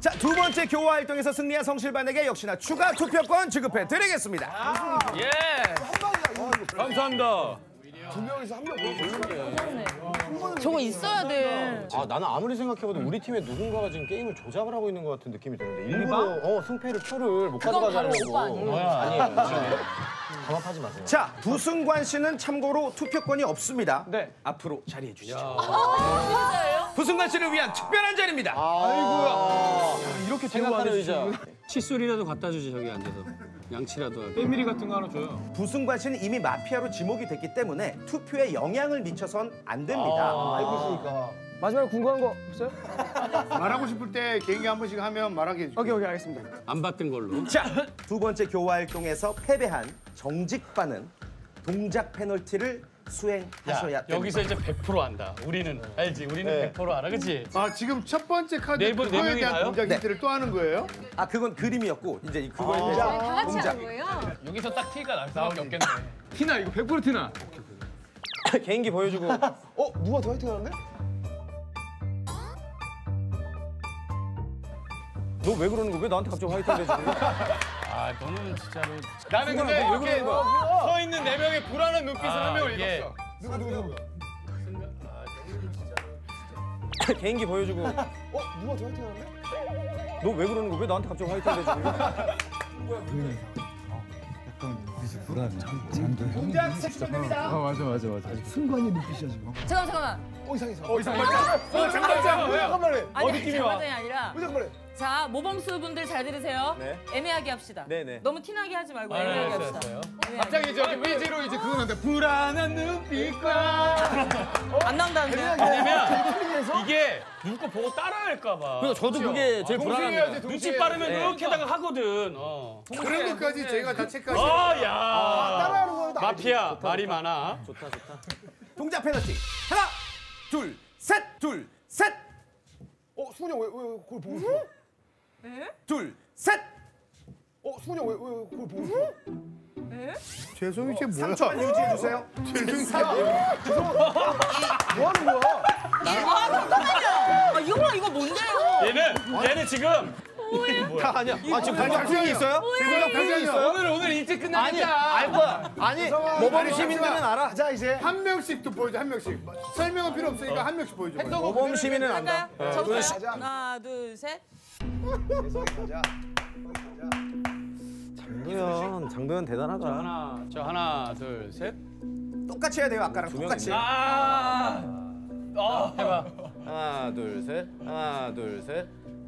자, 두 번째 교화 활동에서 승리한 성실반에게 역시나 추가 투표권 지급해 드리겠습니다. 예. 감사합니다. 두 명에서 한 명 보여주는데. 저거 있어야 돼. 아, 나는 아무리 생각해봐도 우리 팀에 누군가가 지금 게임을 조작을 하고 있는 것 같은 느낌이 드는데 일부러 승패를 표를 못 가져가게 하려고. 아니에요. 강압하지 마세요. 자, 부승관 씨는 참고로 투표권이 없습니다. 네. 앞으로 자리해 주시죠. 맞아요? 부승관 씨를 위한 특별한 자리입니다. 아이고야. 이렇게 생각하는 의자. 칫솔이라도 갖다 주지, 저기 앉아서. 양치라도 하고. 빼미리 같은 거 하나 줘요. 부승관 씨는 이미 마피아로 지목이 됐기 때문에 투표에 영향을 미쳐선 안 됩니다. 알고 있으니까. 마지막으로 궁금한 거 없어요? 말하고 싶을 때 개인기 한 번씩 하면 말하게 해줄게. 오케이 알겠습니다. 안 받던 걸로. 자, 두 번째 교화 활동에서 패배한 정직반은 동작 페널티를 수행하셔야 됩니다. 여기서 이제 100% 안다. 우리는 알지? 우리는 100% 알아, 그치? 아, 지금 첫 번째 카드 네 그거에 명이 대한 가요? 동작 네. 힌트를 또 하는 거예요? 아, 그건 그림이었고 이제 그거에 대해서 다 같이 동작. 하는 거예요? 여기서 딱 티가 날 수밖에 없겠네. 티나 이거 100% 티나. 개인기 보여주고. 누가 더 화이팅 하는데? 너 왜 그러는 거야? 왜 나한테 갑자기 화이팅 해주는 거야? 아, 너는 진짜로. 나는 근데 왜 이렇게 그러는 거야? 서 있는 네 명의 불안한 눈빛을 한 명을 이게- 읽었어. 누구? 개인기 보여주고. 누가 더 화이팅 하는데? 너 왜 그러는 거야? 왜 나한테 갑자기 화이팅 해주는 거야? 동작 색출됩니다. 잠깐만. 잠깐만요. 아니, 느낌이 와? 장난이 아니라. 잠깐만요. 자, 모범수 분들 잘 들으세요. 네. 애매하게 합시다. 네네. 너무 티나게 하지 말고 아, 네, 애매하게 알았어요, 합시다. 알았어요. 애매하게. 갑자기 저기 위지로 이제 그거 나는데 불안한 눈빛과 안 나온다는데. 왜냐면 이게 누구 거 보고 따라할까 봐. 그래서 저도 그게 제일 불안합니다. 동시에 눈치 빠르면 네. 이렇게다가 하거든. 그런 것까지 저희가 다 체크하시고. 야. 따라하는 거는 마피아 말이 많아. 좋다. 동작 페널티. 하나, 둘, 셋, 둘, 셋, 수근이 형 왜 그걸 보고 있어? 둘, 셋. 수근이 형 왜 그걸 보고 있어? 죄송이 쟤 뭐야? 3초만 유지해 주세요. 죄송이 3, 뭐 하는 거야? 아, 이거 뭔데요? 얘는 지금 다 아니야. 아, 지금 동작 잠시만요. 표현이 있어요? 죄송해요. 표현이 있어요? 오늘 일찍 끝나겠다. 알 거야. 아니, 모범 시민들은 알아. 자, 이제 한 명씩 또 보여줘. 한 명씩. 설명은 필요 없으니까 한 명씩 보여줘. 모범 시민은 안다. 할까요? 저부터 하나, 둘, 셋. 장도연 대단하다. 하나, 둘, 셋. 똑같이 해야 돼요, 아까랑 똑같이. 해봐. 하나, 둘, 셋. 하나, 둘, 셋.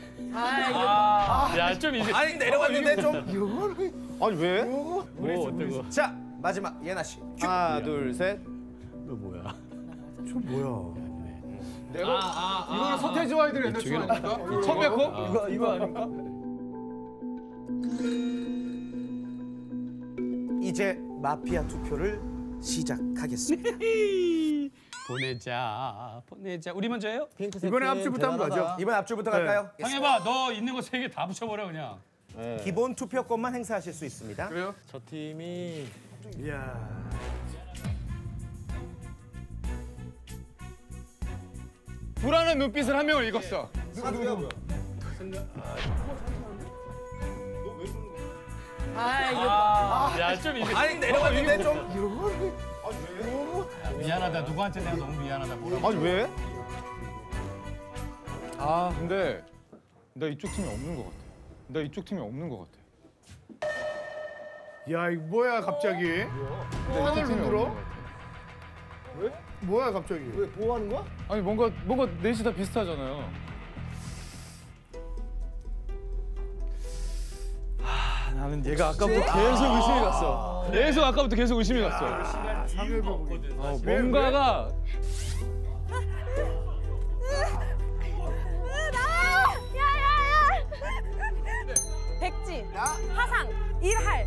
야, 좀 이제. 아니, 내려왔는데 좀. 아니 왜? 뭐 어때고? 자, 마지막 예나 씨. 하나, 둘, 셋. 너 뭐야? 이거는 서태지와 아이들 옛날 춤 아닙니까? 컴백호? 이거 아닙니까? 이제 마피아 투표를 시작하겠습니다. 보내자. 우리 먼저 해요? 이번에 앞줄부터 한번 가죠. 이번 앞줄부터 갈까요? 상해봐, 너 있는 거 3개 다 붙여버려 그냥. 기본 투표권만 행사하실 수 있습니다. 그래요? 저 팀이 불안한 눈빛을 한 명을 읽었어. 야, 좀 이제. 아니, 내려왔는데 좀. 미안하다. 누구한테 내가 너무 미안하다. 뭐라고? 아니 왜? 아, 근데 나 이쪽 팀이 없는 것 같아. 야, 이거 뭐야 갑자기? 판을 흔들어? 왜? 뭐야 갑자기? 왜 보호하는 거야? 아니 뭔가 넷이 다 비슷하잖아요. 나는 얘가 아까부터 계속 의심이 갔어. 계속 의심이 갔어. 뭔가가 백지, 하상, 일할.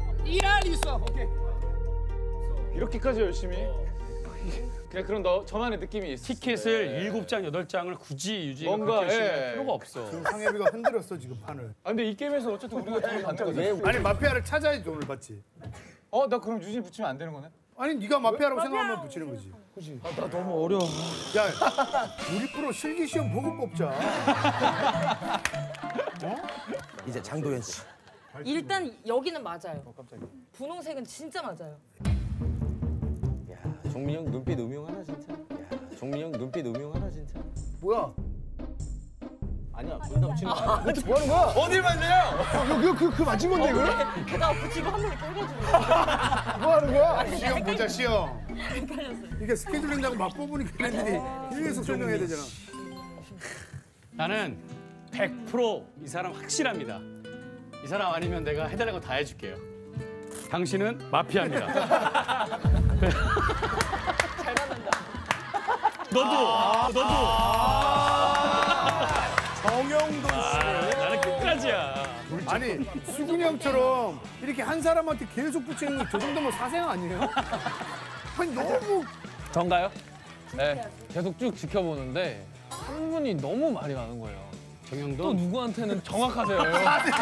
이렇게까지 열심히. 그냥 그런 저만의 느낌이 있어. 티켓을 7장, 8장을 굳이 유지가 뭔가, 그렇게 열심히 예. 할 필요가 없어. 상혜비가 흔들었어 지금 판을. 아, 근데 이 게임에서 어쨌든 우리가 돈을 받는 거지. 아니 마피아를 찾아야지 돈을 받지. 나 그럼 유진 붙이면 안 되는 거네? 아니 네가 마피아라고 생각하면 붙이는 거지. 그렇지. 나 너무 어려워. 야, 우리 프로 실기 시험 보고 뽑자. 이제 장도연 씨. 일단 여기는 맞아요. 분홍색은 진짜 맞아요. 야, 종민이 형 눈빛 음흉하다 진짜. 야, 종민이 형 눈빛 음흉하다 진짜. 뭐야? 아니야, 본다고 치는 거 아니야. 뭐 하는 거야? 어딜 만져요? 그 맞은 건데 이거? 게다가 붙이고 한 번에 끌어주고. 뭐 하는 거야? 시험 보자 시험. 이게 스케줄링하고 막 뽑으니까 애들이 계속 설명해야 되잖아. 나는 100% 이 사람 확실합니다. 이 사람 아니면 내가 해달라는 거 다 해줄게요. 당신은 마피아입니다. 너도. 정영돈 씨. 나는 끝까지야. 아니 수근이 형처럼 이렇게 한 사람한테 계속 붙이는 거 저 정도면 사생 아니에요? 아니 너무 전가요? 네. 계속 쭉 지켜보는데 한 분이 너무 말이 많은 거예요. 또 정영돈. 누구한테는 정확하세요. 맞지?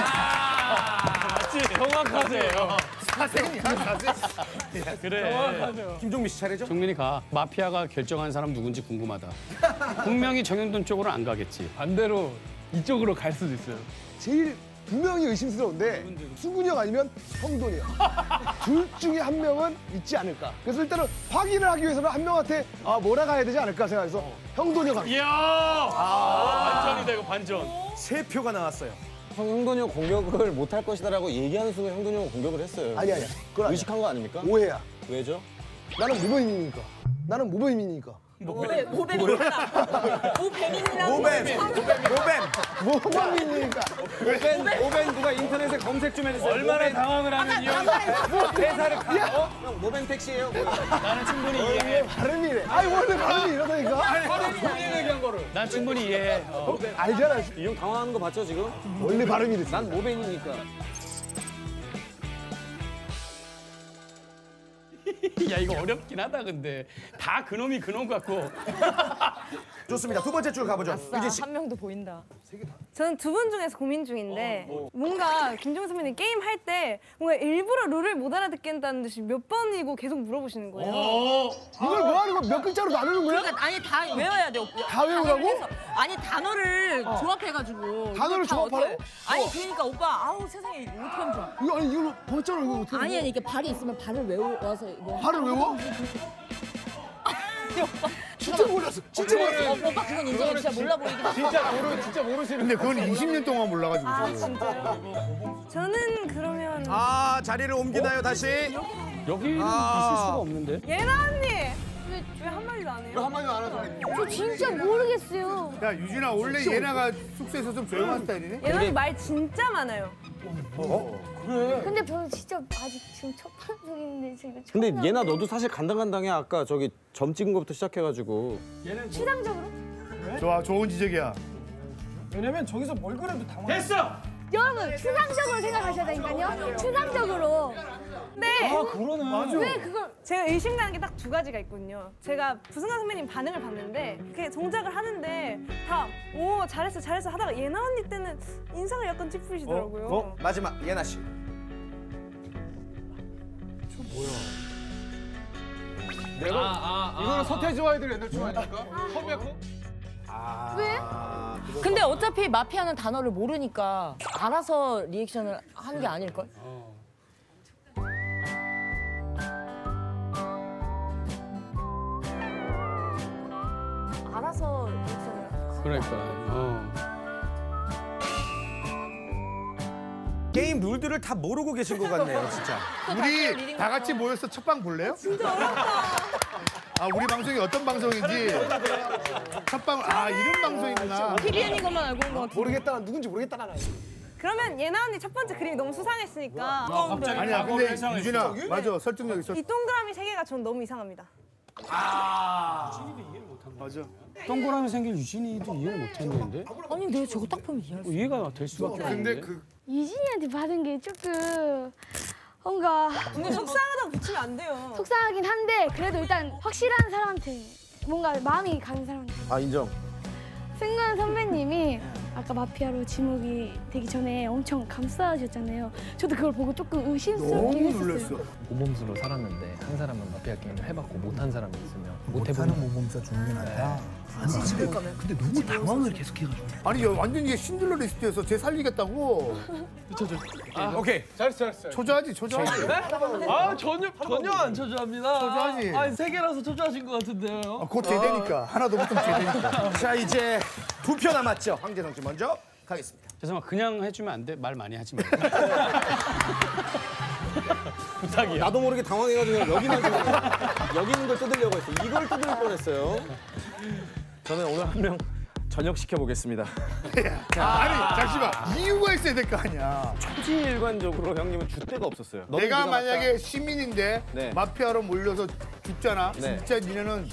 정확하세요. 사생이야 사생. 그래. 정확하세요. 김종민 씨 차례죠? 종민이 가. 마피아가 결정한 사람 누군지 궁금하다. 분명히 정영돈 쪽으로 안 가겠지. 반대로 이쪽으로 갈 수도 있어요. 제일 두 명이 의심스러운데 수근이 형 아니면 형돈이 형. 둘 중에 한 명은 있지 않을까. 그래서 일단은 확인을 하기 위해서는 한 명한테 몰아가야 되지 않을까 생각해서 형돈이 형 갑니다. 이야! 반전이다 이거 반전. 3표가 나왔어요. 형돈이 형 공격을 못 할 것이다라고 얘기하는 순간 형돈이 형 공격을 했어요. 아니야. 그건 아니야. 의식한 거 아닙니까? 오해야. 왜죠? 나는 모범이니까. 나는 모범이니까. 모뱀이랑 모뱀이랑 모범이니까. 오벤 누가 인터넷에 검색 좀 해주세요. 얼마나 당황을 하면 이 형. 회사를 가. 형 모벤 택시예요. 나는 충분히 이해해. 발음이래. 아니 원래 발음이 이러다니까. 난 충분히 이해해. 알잖아. 이 형 당황하는 거 봤죠 지금? 원래 발음이 이랬어. 난 모벤이니까. 야 이거 어렵긴 하다 근데 다 그놈이 그놈 같고. 좋습니다. 두 번째 줄 가보죠. 유진 씨. 한 명도 보인다. 저는 두 분 중에서 고민 중인데 뭔가 김종민 선배님 게임 할 때 뭔가 일부러 룰을 못 알아듣겠다는 듯이 몇 번이고 계속 물어보시는 거예요. 이걸 뭐 하는 거 몇 글자로 나누는 거야? 그러니까 아니 다 외워야 돼. 오빠. 다 외우라고? 단어를 해서. 아니 단어를 조합해가지고. 단어를 이거 다 어떻게- 조합하라고? 아니 그러니까 오빠 아우 세상에 이거 어떻게 하면 좋아. 이거 아니 이걸로 벌자로 이거 어떻게? 아니 이렇게 발이 있으면 발을 외워서 뭐. 발을 외워? 진짜 몰랐어. 진짜 몰랐어. 오빠 그건 인정해. 진짜 몰라 보이긴 해. 진짜 모르시는. 근데 그건 20년 동안 몰라가지고. 아 진짜요? 저는 그러면 자리를 옮기나요, 다시? 여기는 있을 수가 없는데. 예나 언니 왜 한마디도 안 해요? 한마디도 안 하잖아. 저 진짜 모르겠어요. 야 유진아 원래 얘네가 숙소에서 좀 조용한 스타일이네? 예나 언니 말 진짜 많아요. 근데 저는 진짜 아직 지금 첫 방송인데 지금 처음 근데 얘나 너도 사실 간당간당해. 아까 저기 점 찍은 거부터 시작해가지고. 추상적으로? 좋아 좋은 지적이야. 왜냐면 저기서 뭘 그래도 당황. 됐어. 여러분 추상적으로 생각하셔야 되니까요. 추상적으로. 네. 그러네. 맞아. 왜 그걸 제가 의심가는 게 딱 두 가지가 있거든요. 제가 부승환 선배님 반응을 봤는데 이렇게 동작을 하는데 다 오 잘했어 잘했어 하다가 예나 언니 때는 인상을 약간 찌푸리시더라고요. 마지막 예나 씨. 이거는 서태지와 아이들 옛날 춤 아닙니까? 컴백홈? 왜? 근데 어차피 마피아는 단어를 모르니까 알아서 리액션을 하는 게 아닐걸? 알아서 리액션을. 그러니까. 게임 룰들을 다 모르고 계신 것 같네요, 진짜. 우리 다 같이 모여서 첫 방 볼래요? 진짜 어렵다. 아 우리 방송이 어떤 방송인지 첫 방 이런 방송이구나. TVN인 것만 알고 온 것 같아. 모르겠다. 누군지 모르겠다 나. 그러면 예나 언니 첫 번째 그림이 너무 수상했으니까 아니야 근데 유진아 맞아 설득력 있어. 이 동그라미 세 개가 전 너무 이상합니다. 맞아. 동그라미 생길 유진이도 이해를 못했는데. 아니 내가 저거 딱 보면 이해할 수. 이해가 될 수밖에 없는데. 유진이한테 받은 게 조금 뭔가 근데 속상하다고 붙이면 안 돼요. 속상하긴 한데 그래도 일단 확실한 사람한테 뭔가 마음이 가는 사람한테 인정. 승관 선배님이 아까 마피아로 지목이 되기 전에 엄청 감싸주셨잖아요. 저도 그걸 보고 조금 의심스럽게 너무 했었어요. 놀랐어. 모범수로 살았는데 한 사람은 마피아 게임을 해봤고 못한 사람이 있으면 못하는 모범수가 죽는 게 낫다. 근데 너무 당황을 계속해가지고. 아니 완전 이게 신들러 리스트에서 쟤 살리겠다고. 오케이. 잘했어. 초조하지. 아 전혀 안 초조합니다. 초조하지. 아니 세 개라서 초조하신 것 같은데요. 곧 제대니까. 하나 더 붙으면 제대니까. 자, 이제 2표 남았죠. 황재성 씨 먼저 가겠습니다. 죄송합니다. 그냥 해주면 안 돼? 말 많이 하지 마. 부탁이야. 나도 모르게 당황해가지고 여기 있는 걸 뜯으려고 했어. 이걸 뜯을 뻔했어요. 저는 오늘 한 명 전역 시켜보겠습니다. 아니 잠시만. 이유가 있어야 될 거 아니야. 초지일관적으로 형님은 줏대가 없었어요. 내가 만약에 시민인데 네. 마피아로 몰려서 죽잖아. 네. 진짜 니네는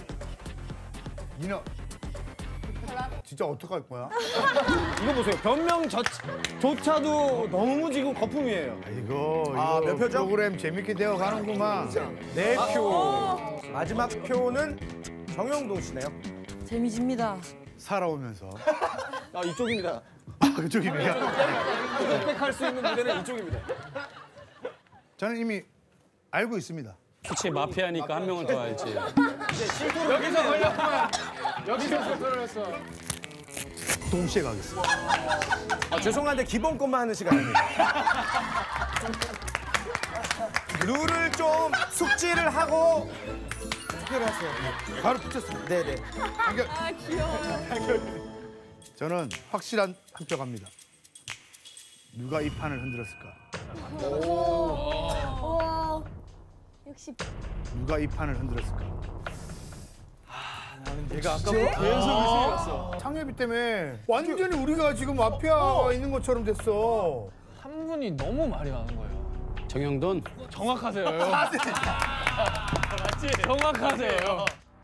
진짜 어떡할 거야? 이거 보세요. 변명조차도 너무 지금 거품이에요. 이거 몇 표죠? 프로그램 재밌게 되어 가는구만. 4표. 마지막 표는 정영돈 씨네요. 재미집니다. 살아오면서. 아 이쪽입니다. 그쪽입니다. 빽빽할 수 있는 무대는 이쪽입니다. 저는 이미 알고 있습니다. 그치 마피아니까 한 명은 더 알지. 여기서 걸렸구만. 여기서 걸렸어. 동시에 가겠습니다. 죄송한데 기본권만 하는 시간입니다. 룰을 좀 숙지를 하고 특별하세요. 바로 붙였습니다. 네네. 아 귀여워. 저는 확실한 한 표 갑니다. 누가 이 판을 흔들었을까? 와, 역시 누가 이 판을 흔들었을까? 얘가 아까부터 계속 의심이 갔어. 창엽이 때문에 완전히 우리가 지금 마피아가 있는 것처럼 됐어. 한 분이 너무 말이 많은 거예요. 정영돈 정확하세요. 맞지? 정확하세요.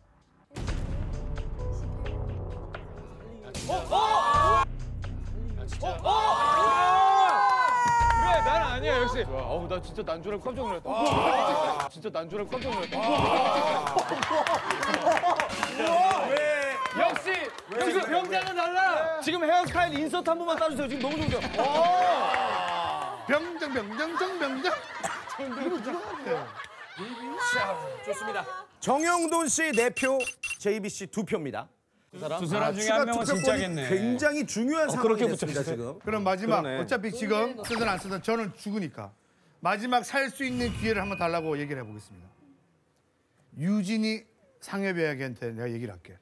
그래, 난 아니야 역시. 어우, 나 진짜 난 줄 알고 깜짝 놀랐다. 진짜 난 줄 알고 깜짝 놀랐다. 역시 지금 병장은 달라. 지금 헤어스타일 인서트 한 번만 따주세요. 지금 너무 좋죠. 병장. 좋습니다. 정영돈 씨 4표, JB 씨 2표입니다. 두 사람 중에 한 명은 진짜겠네. 굉장히 중요한 상황이 됐습니다, 지금. 그럼 마지막 그러네. 어차피 지금 쓰든 안 쓰든 저는 죽으니까 마지막 살 수 있는 기회를 한번 달라고 얘기를 해보겠습니다. 유진이 상엽이한테 내가 얘기를 할게.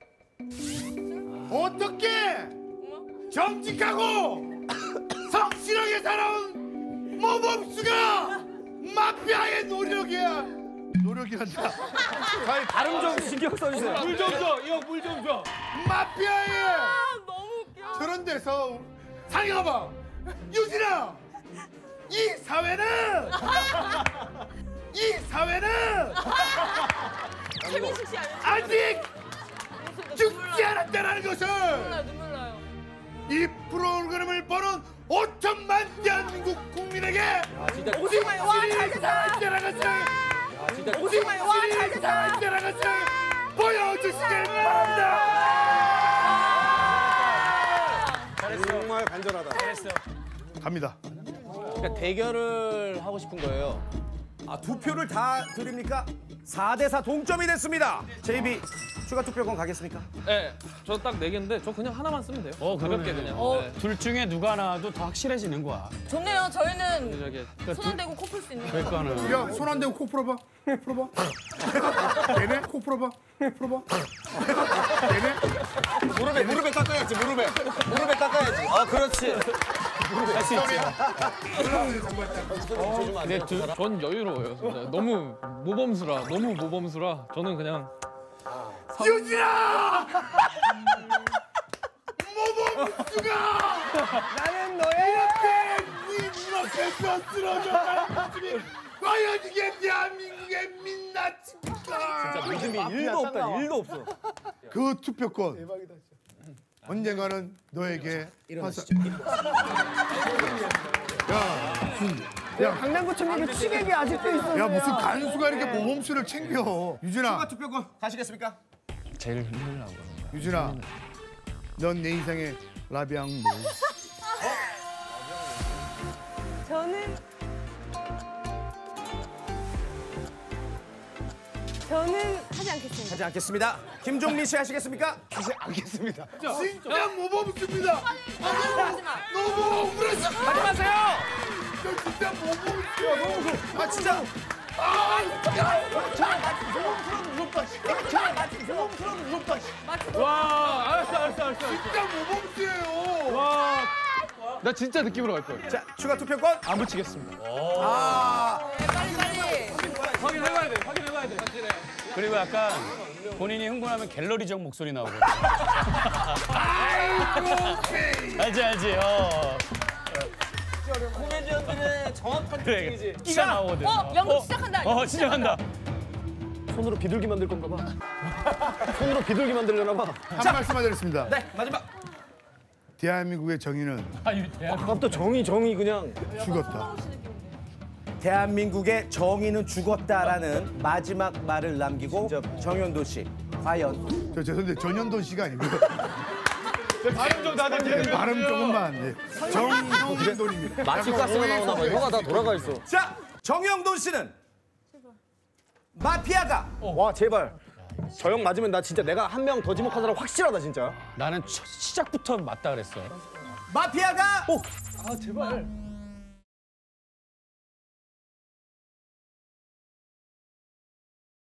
어떻게 정직하고 성실하게 살아온 모범수가 마피아의 노력이란다. 발음 좀 신경 써주세요. 물 좀 줘. 이거 물 좀 줘. 마피아의 너무 웃겨. 저런 데서 상엽아, 유진아, 이 사회는 최민식 씨 아니에요? 아직 죽지 않았다는 것을 눈물 나요. 이 프로그램을 보는 5천만 대한민국 국민에게 오직 진실이 살아있다는 것을 오직 진실이 살아있다는 것을 보여주시길 바랍니다. 정말 간절하다. 갑니다. 그러니까 대결을 하고 싶은 거예요. 2표를 다 드립니까? 4대4 동점이 됐습니다. JB 추가 투표권 가겠습니까? 네, 저 딱 4개인데 저 그냥 하나만 쓰면 돼요. 가볍게 그냥. 네. 둘 중에 누가 나와도 더 확실해지는 거야. 좋네요. 저희는 저기 손 안 대고 코 풀 수 있는 거. 그러니까는 야, 손 안 대고 코 풀어봐. 얘네 코 풀어봐. 얘네 무릎에 닦아야지. 무릎에 닦아야지. 아 그렇지. 할 수 있지. 근데 전 여유로워요. 진짜. 너무 모범수라 저는 그냥 유진아! 모범수가 나는 너의 이렇게 쓰러져가는 모습이 과연 이게 대한민국의 민낯입니까? 진짜 믿음이 1도 없다. 1도 없어. 그 투표권 언젠가는 너에게 야, 강남구청에게 취객이 아직도 있어요. 야 무슨 간수가 이렇게 모범수를 챙겨? 유진아, 추가 투표권 가시겠습니까? 제일 힘들라고 그러는 거야. 유진아, 넌 내 인생의 라비앙 저는 하지 않겠습니다. 하지 않겠습니다. 김종민 씨 하시겠습니까? 하지 않겠습니다. 진짜 모범수입니다. 너무 억울해서 하지 마세요. 저 진짜 모범수야. 아 진짜. 와, 알았어. 진짜 모범수예요. 와, 나 진짜 느낌으로 갈 거야. 자 추가 투표권. 안 붙이겠습니다. 확인해봐야 돼. 그리고 약간 본인이 흥분하면 갤러리적 목소리 나오거든. 알지. 코미디언들의 정확한 그래, 끼가 나오거든. 연극 시작한다. 시작한다. 손으로 비둘기 만들 건가 봐. 손으로 비둘기 만들려나 봐. 한 말씀만 드렸습니다. 네 마지막. 대한민국의 정의는 아까부터 정의 그냥. 죽었다. 대한민국의 정의는 죽었다라는 마지막 말을 남기고 정현도 씨 과연 저 죄송한데 전현돈 씨가 아니고요. 발음 좀 다들 발음 조금만. 네. 정현돈입니다. 마취가스가 나오나 봐. 혀가 다 돌아가 있어. 자 정영돈 씨는 마피아가 와 제발. 저 형 맞으면 나 진짜 내가 한 명 더 지목한 사람 확실하다 진짜. 나는 시작부터 맞다 그랬어. 마피아가 제발.